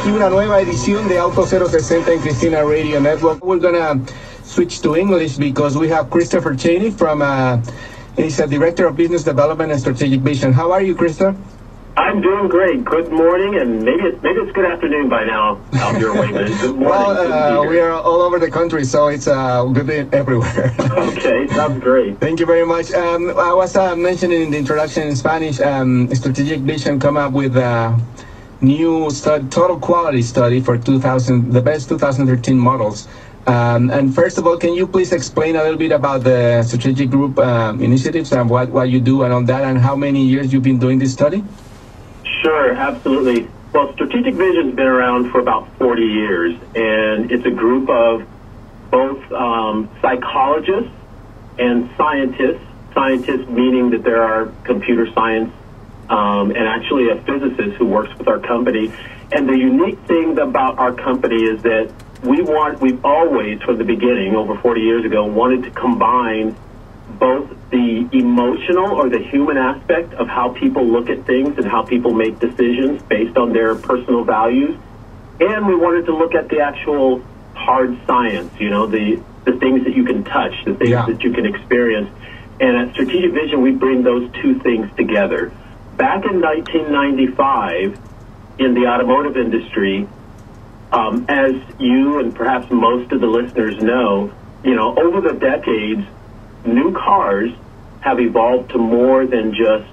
aquí una nueva edición de Auto 060 en Cristina Radio Network. We're gonna switch to English because we have Christopher Cheney from, he's a Director of Business Development and Strategic Vision. How are you, Christopher? I'm doing great. Good morning, and maybe it's good afternoon by now out your way, but good morning. Well, we are all over the country, so it's good day everywhere. Okay, sounds great. Thank you very much. I was mentioning in the introduction in Spanish, Strategic Vision come up with a new total quality study for the best 2013 models. And first of all, can you please explain a little bit about the Strategic Group initiatives and what you do and all that, and how many years you've been doing this study? Sure, absolutely. Well, Strategic Vision's been around for about 40 years, and it's a group of both psychologists and scientists. Scientists meaning that there are computer science and actually a physicist who works with our company. And the unique thing about our company is that we've always, from the beginning, over 40 years ago, wanted to combine both the emotional or the human aspect of how people look at things and how people make decisions based on their personal values. And we wanted to look at the actual hard science, you know, the things that you can touch, the things that you can experience. And at Strategic Vision, we bring those two things together. Back in 1995, in the automotive industry, as you and perhaps most of the listeners know, you know, over the decades, new cars have evolved to more than just,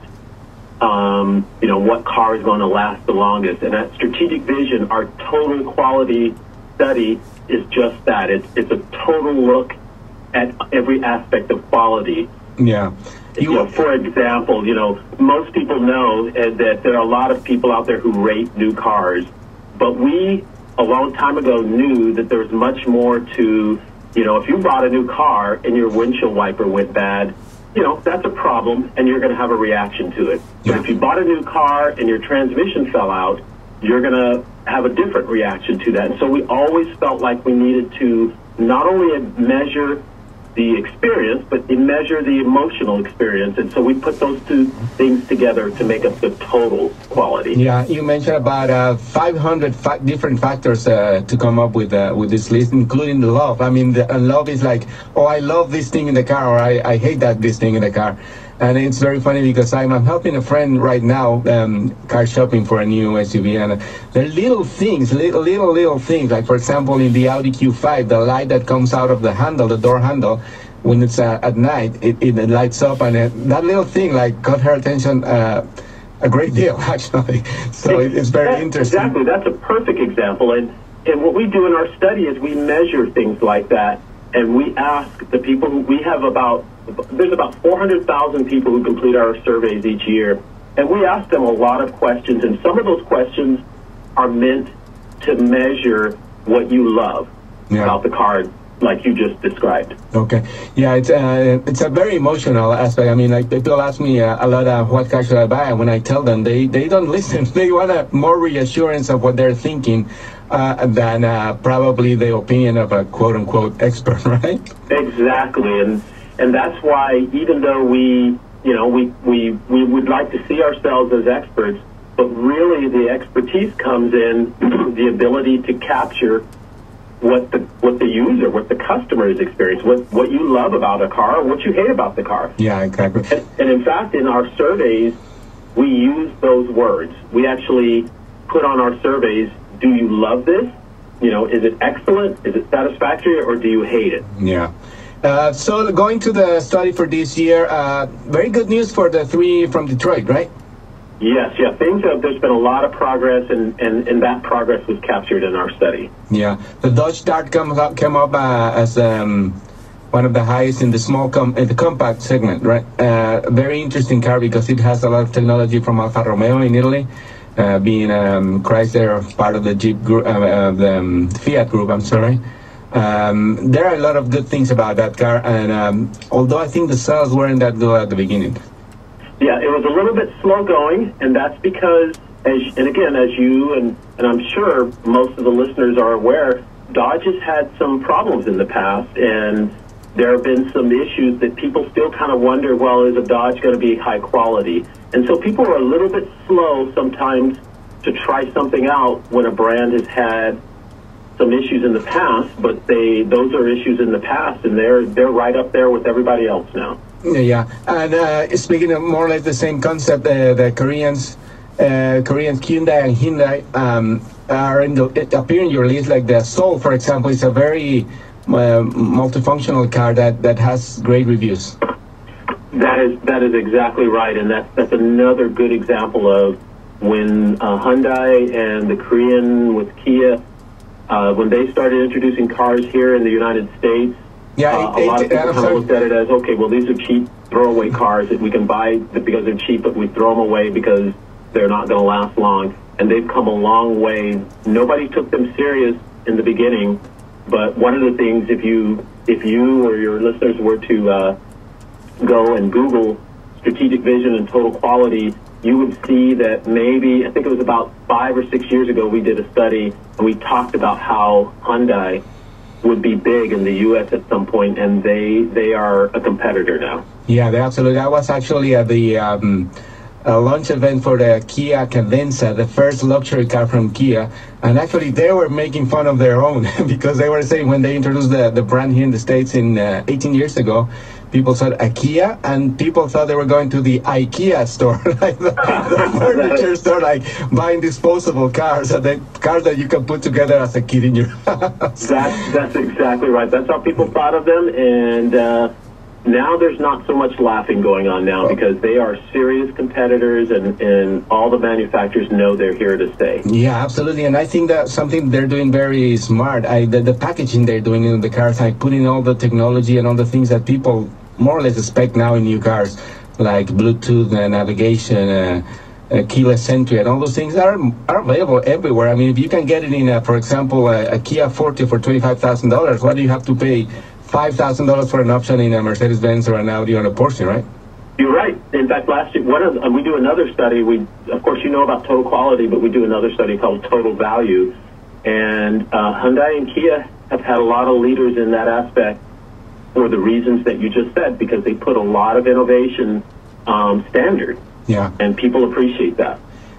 you know, what car is going to last the longest. And at Strategic Vision, our total quality study is just that. It's a total look at every aspect of quality. Yeah. You know, for example, you know, most people know that there are a lot of people out there who rate new cars, but we, a long time ago, knew that there's much more to, you know, if you bought a new car and your windshield wiper went bad, you know, that's a problem and you're going to have a reaction to it. But if you bought a new car and your transmission fell out, you're going to have a different reaction to that. And so we always felt like we needed to not only measure the experience, but measure the emotional experience. And so we put those two things together to make up the total quality. Yeah, you mentioned about 500 different factors to come up with this list, including the love. I mean, love is like, oh, I love this thing in the car, or I hate this thing in the car. And it's very funny because I'm helping a friend right now, car shopping for a new SUV, and there are little things, little things, like for example in the Audi Q5, the light that comes out of the handle, the door handle, when it's at night, it lights up, and that little thing like caught her attention a great deal actually. So it's very interesting. Exactly, that's a perfect example, and what we do in our study is we measure things like that, and we ask the people there's about 400,000 people who complete our surveys each year, and we ask them a lot of questions, and some of those questions are meant to measure what you love about the car, like you just described. Okay. Yeah, it's a very emotional aspect. I mean, like people ask me a lot of what car should I buy, and when I tell them, they don't listen. They want a more reassurance of what they're thinking than probably the opinion of a quote-unquote expert, right? Exactly, and that's why even though we would like to see ourselves as experts, but really the expertise comes in the ability to capture what the user, what the customer is experiencing, what you love about a car, or what you hate about the car. Yeah, exactly. And in fact, in our surveys, we use those words. We actually put on our surveys, do you love this? You know, is it excellent? Is it satisfactory? Or do you hate it? Yeah. So going to the study for this year, very good news for the three from Detroit, right? Yes, yeah. There's been a lot of progress, and that progress was captured in our study. Yeah. The Dodge Dart came up as one of the highest in the compact segment, right? Very interesting car because it has a lot of technology from Alfa Romeo in Italy, being Chrysler part of the Jeep group, the Fiat group, I'm sorry. There are a lot of good things about that car, and although I think the sales weren't that good at the beginning. Yeah, it was a little bit slow going, and that's because, as you and I'm sure most of the listeners are aware, Dodge has had some problems in the past, and there have been some issues that people still kind of wonder, well, is a Dodge going to be high quality? And so people are a little bit slow sometimes to try something out when a brand has had some issues in the past, but those are issues in the past, and they're right up there with everybody else now. Yeah, and speaking of more or less the same concept, the Koreans Hyundai and Hyundai appear in your list. Like the Soul, for example, is a very multifunctional car that has great reviews. That is exactly right, and that's another good example of when Hyundai and the Korean with Kia, when they started introducing cars here in the United States, a lot of people kind of looked at it as, okay, well, these are cheap throwaway cars that we can buy because they're cheap, but we throw them away because they're not going to last long. And they've come a long way. Nobody took them serious in the beginning, but one of the things, if you or your listeners were to go and Google Strategic Vision and Total Quality, you would see that maybe, I think it was about 5 or 6 years ago, we did a study and we talked about how Hyundai would be big in the U.S. at some point, and they are a competitor now. Yeah, absolutely. I was actually at the launch event for the Kia Cadenza, the first luxury car from Kia, and actually they were making fun of their own because they were saying when they introduced the brand here in the States in 18 years ago, people said a Kia, and people thought they were going to the IKEA store, like the furniture store, like buying disposable cars, the cars that you can put together as a kid in your house. That's exactly right. That's how people thought of them, and now there's not so much laughing going on now because they are serious competitors, and all the manufacturers know they're here to stay. Yeah, absolutely, and I think that's something they're doing very smart. The packaging they're doing in the cars, like putting all the technology and all the things that people more or less expect now in new cars, like Bluetooth navigation, keyless entry, and all those things are available everywhere. I mean, if you can get it in, for example, a Kia Forte for $25,000, why do you have to pay $5,000 for an option in a Mercedes-Benz or an Audi or a Porsche, right? You're right. In fact, last year, we do another study. Of course, you know about Total Quality, but we do another study called Total Value. And Hyundai and Kia have had a lot of leaders in that aspect for the reasons that you just said, because they put a lot of innovation standard. Yeah. And people appreciate that.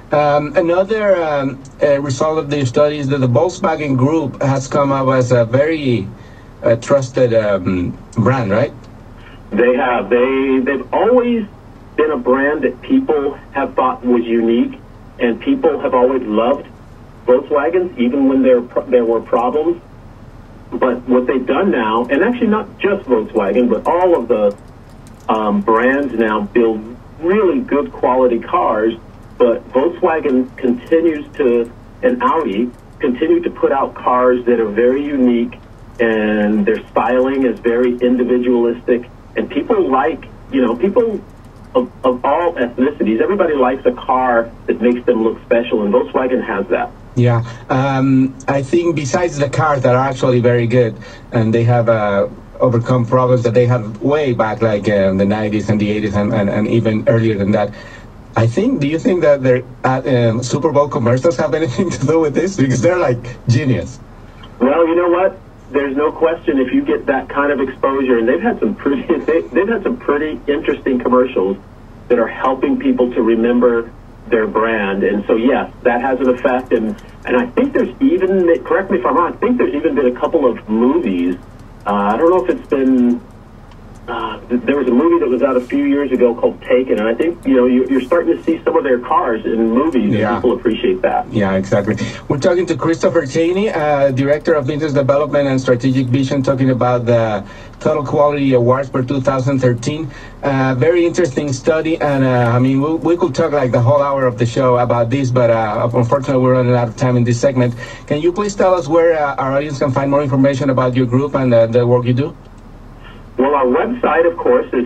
Another result of the study is that the Volkswagen Group has come up as a very trusted brand, right? They have. They've always been a brand that people have thought was unique, and people have always loved Volkswagens, even when there were problems. But what they've done now, and actually not just Volkswagen, but all of the brands now build really good quality cars, but Volkswagen continues to, and Audi, continue to put out cars that are very unique, and their styling is very individualistic, and people like, people of all ethnicities, everybody likes a car that makes them look special, and Volkswagen has that. Yeah, I think besides the cars that are actually very good, and they have overcome problems that they had way back, like in the 90s and the 80s and even earlier than that, do you think that their Super Bowl commercials have anything to do with this? Because they're like genius. Well, you know what? There's no question if you get that kind of exposure, and they've had some pretty interesting commercials that are helping people to remember their brand. And so, yes, that has an effect. And I think there's even, correct me if I'm wrong, I think there's even been a couple of movies. I don't know if it's been, there was a movie that was out a few years ago called Taken, and I think, you're starting to see some of their cars in movies, and people appreciate that. Yeah, exactly. We're talking to Christopher Cheney, Director of Business Development and Strategic Vision, talking about the Total Quality Awards for 2013. Very interesting study, and we could talk like the whole hour of the show about this, but unfortunately we're running out of time in this segment. Can you please tell us where our audience can find more information about your group and the work you do? Well, our website, of course, is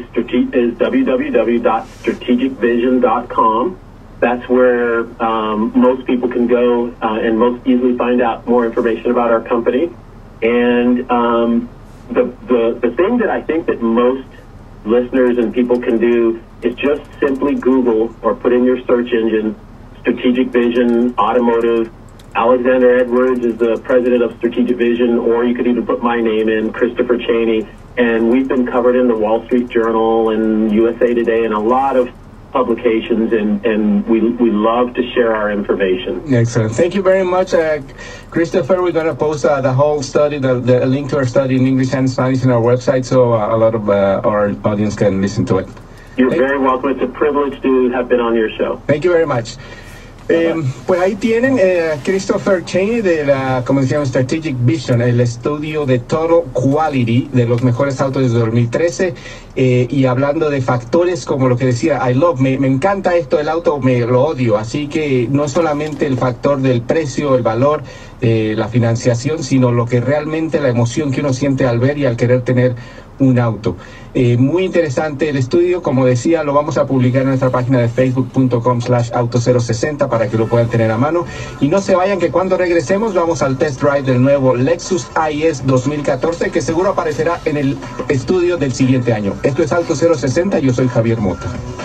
www.strategicvision.com. That's where most people can go and most easily find out more information about our company. And the thing that I think that most listeners and people can do is just simply Google or put in your search engine Strategic Vision Automotive. Alexander Edwards is the president of Strategic Vision, or you could even put my name in, Christopher Cheney. And we've been covered in the Wall Street Journal and USA Today and a lot of publications, and we love to share our information. Excellent. Thank you very much, Christopher. We're going to post the whole study, the link to our study in English and Spanish in our website, so a lot of our audience can listen to it. You're very welcome. It's a privilege to have been on your show. Thank you very much. Pues ahí tienen Christopher Cheney de la, como decíamos, Strategic Vision, el estudio de Total Quality de los mejores autos desde 2013, y hablando de factores como lo que decía, me encanta esto del auto, lo odio, así que no solamente el factor del precio, el valor, la financiación, sino lo que realmente la emoción que uno siente al ver y al querer tener un auto. Muy interesante el estudio, como decía, lo vamos a publicar en nuestra página de facebook.com/auto060 para que lo puedan tener a mano. Y no se vayan, que cuando regresemos vamos al test drive del nuevo Lexus IS 2014, que seguro aparecerá en el estudio del siguiente año. Esto es Auto 060, yo soy Javier Mota.